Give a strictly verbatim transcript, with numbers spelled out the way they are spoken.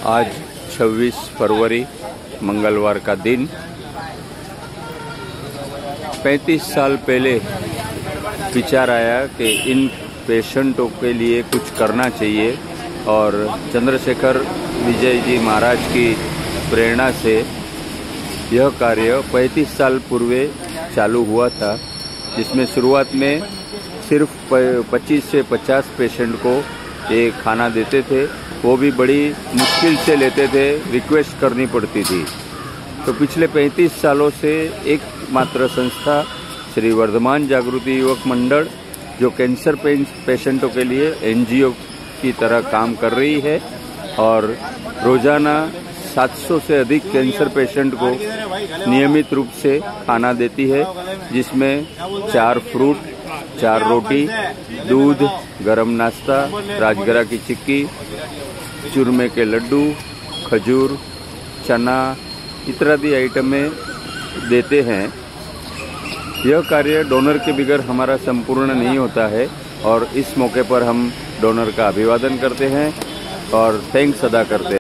आज छब्बीस फरवरी मंगलवार का दिन। पैंतीस साल पहले विचार आया कि इन पेशेंटों के लिए कुछ करना चाहिए और चंद्रशेखर विजय जी महाराज की प्रेरणा से यह कार्य पैंतीस साल पूर्व चालू हुआ था, जिसमें शुरुआत में सिर्फ पच्चीस से पचास पेशेंट को ये खाना देते थे, वो भी बड़ी मुश्किल से लेते थे, रिक्वेस्ट करनी पड़ती थी। तो पिछले पैंतीस सालों से एकमात्र संस्था श्री वर्धमान जागृति युवक मंडल, जो कैंसर पेशेंटों के लिए एनजीओ की तरह काम कर रही है और रोजाना सात सौ से अधिक कैंसर पेशेंट को नियमित रूप से खाना देती है, जिसमें चार फ्रूट, चार रोटी, दूध, गरम नाश्ता, राजगिरा की चिक्की, चूरमे के लड्डू, खजूर, चना इत्यादि आइटमें देते हैं। यह कार्य डोनर के बगैर हमारा संपूर्ण नहीं होता है और इस मौके पर हम डोनर का अभिवादन करते हैं और थैंक्स अदा करते हैं।